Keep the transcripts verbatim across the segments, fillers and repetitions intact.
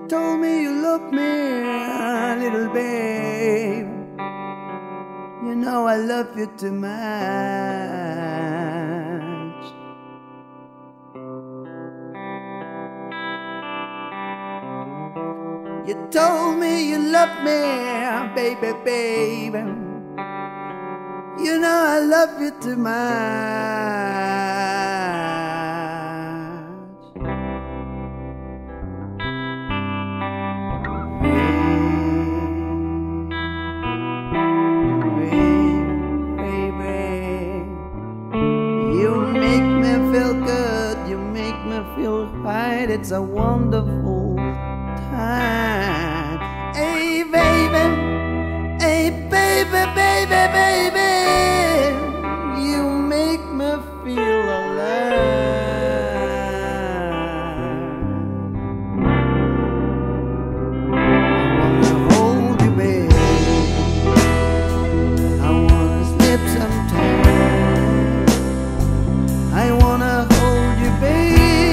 told me you love me, little babe. You know I love you too much. You told me you love me, baby, baby. You know I love you too much. Feel right, it's a wonderful time. Hey baby, hey baby, baby, baby, you make me feel alive. I wanna hold you, baby, I wanna slip sometime. I wanna hold you, baby,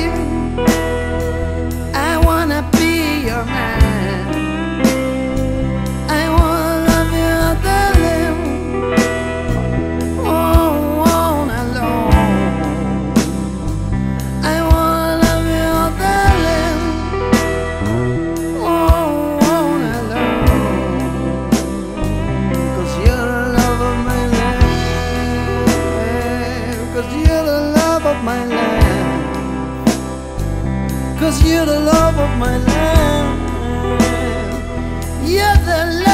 my life, 'cause you're the love of my life. You're the love